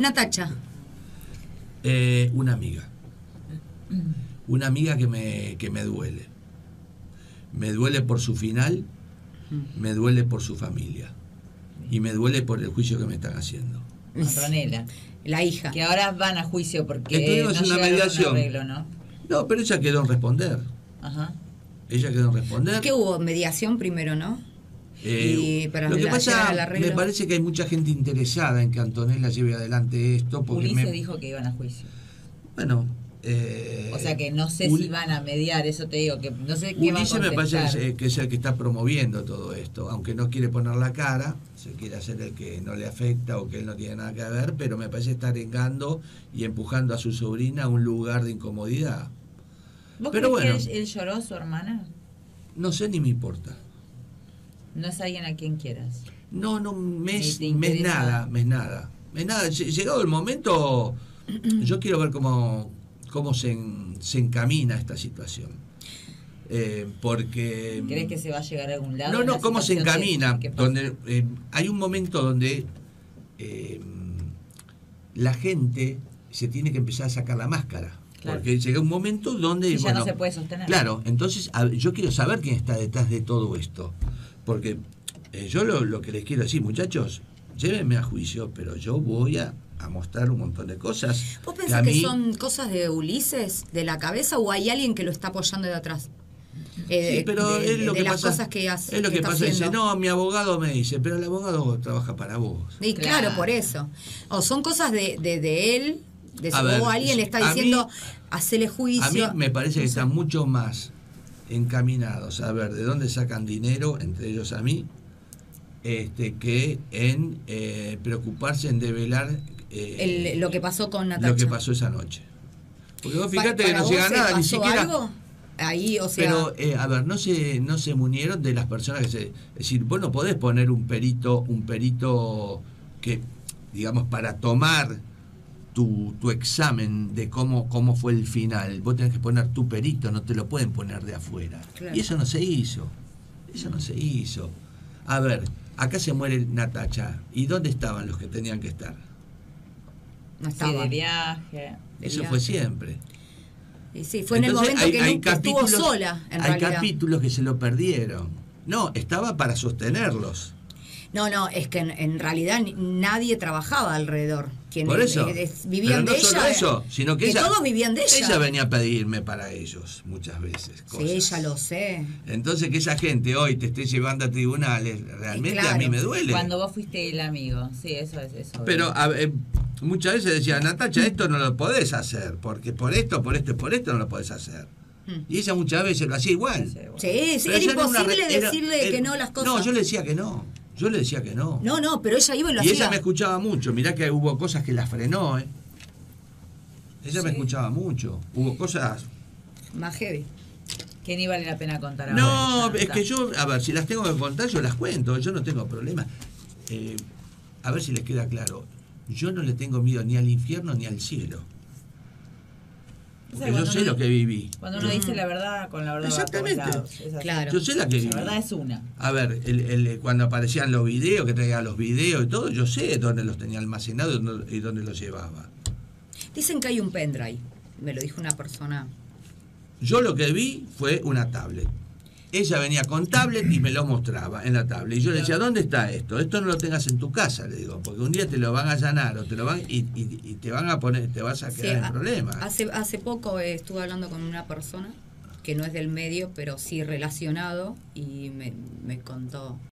Natacha. Una amiga. Una amiga que me duele. Me duele por su final, me duele por su familia. Y me duele por el juicio que me están haciendo. Antonella, la hija. Que ahora van a juicio porque Estuvimos no en una llegaron a un mediación. arreglo, ¿no? No, pero ella quedó en responder. Ajá. Ella quedó en responder. ¿Qué hubo? Mediación primero, ¿no? Y para lo que llegar pasa, al arreglo. me parece que hay mucha gente interesada en que Antonella lleve adelante esto. Porque Ulises dijo que iban a juicio. Bueno, o sea que no sé si van a mediar, eso te digo, que no sé qué va a Ulises me contestar. parece que es el que está promoviendo todo esto, aunque no quiere poner la cara, se quiere hacer el que no le afecta o que él no tiene nada que ver, pero me parece estar arengando y empujando a su sobrina a un lugar de incomodidad. ¿Vos Pero crees bueno, que él lloró, su hermana? no sé ni me importa. No es alguien a quien quieras. No, me es interesa. nada. Llegado el momento, yo quiero ver cómo se encamina esta situación. Porque... ¿Crees que se va a llegar a algún lado? No, cómo se encamina. Donde hay un momento donde la gente se tiene que empezar a sacar la máscara. Claro. Porque llega un momento donde... ya no se puede sostener. Claro, entonces yo quiero saber quién está detrás de todo esto. Porque yo lo que les quiero decir, muchachos, llévenme a juicio, pero yo voy a mostrar un montón de cosas. ¿Vos pensás que son cosas de Ulises, de la cabeza, o hay alguien que lo está apoyando de atrás? Sí, pero es lo que las pasa, cosas que hace. Es lo que pasa, dice, no, mi abogado me dice, pero el abogado trabaja para vos. Y claro, por eso. O son cosas de él, o alguien le está diciendo, hacele juicio. A mí me parece que están mucho más encaminados a ver de dónde sacan dinero, entre ellos a mí, que en preocuparse en develar lo que pasó con Natacha. Lo que pasó esa noche. Porque vos fíjate que no llega nada, ni siquiera... algo? Ahí, o sea... Pero, a ver, no se munieron de las personas que es decir, vos no podés poner un perito que, digamos, para tomar tu examen de cómo fue el final, vos tenés que poner tu perito, no te lo pueden poner de afuera. Claro. Y eso no se hizo. A ver, acá se muere Natacha. ¿Y dónde estaban los que tenían que estar? No estaban. Sí, de viaje. Eso fue siempre. Y sí, fue entonces, en el momento que estuvo sola, en realidad. Hay capítulos que se lo perdieron. No, estaba para sostenerlos. No, es que en realidad nadie trabajaba alrededor. Por eso. Vivían pero no de solo ella. Eso, sino que ella, todos vivían de ella. Ella venía a pedirme para ellos muchas veces. Cosas. Sí, ella lo sé. Entonces que esa gente hoy te esté llevando a tribunales, realmente claro. A mí me duele. Cuando vos fuiste el amigo, sí, eso es eso. Pero muchas veces decía, Natacha, esto no lo podés hacer, porque por esto no lo podés hacer. Y ella muchas veces lo hacía igual. Sí, era imposible decirle que no las cosas. No, yo le decía que no. No, pero ella iba y lo hacía. Y ella me escuchaba mucho. Mirá que hubo cosas que la frenó, Ella me escuchaba mucho. Hubo cosas... más heavy. Que ni vale la pena contar ahora. No, es que yo, a ver, si las tengo que contar, yo las cuento. Yo no tengo problema. A ver si les queda claro. Yo no le tengo miedo ni al infierno ni al cielo. Porque yo sé lo que viví. Cuando uno dice la verdad, con la verdad. Exactamente. Claro. Yo sé la que viví. La verdad es una. A ver, cuando aparecían los videos, que traía los videos y todo, yo sé dónde los tenía almacenados y dónde los llevaba. Dicen que hay un pendrive. Me lo dijo una persona. Yo lo que vi fue una tablet. Ella venía con tablet y me lo mostraba en la tablet. Y yo le decía, ¿dónde está esto? Esto no lo tengas en tu casa, le digo, porque un día te lo van a allanar o te lo van y te van a poner, te vas a quedar en problemas. Hace poco estuve hablando con una persona que no es del medio, pero sí relacionado, y me contó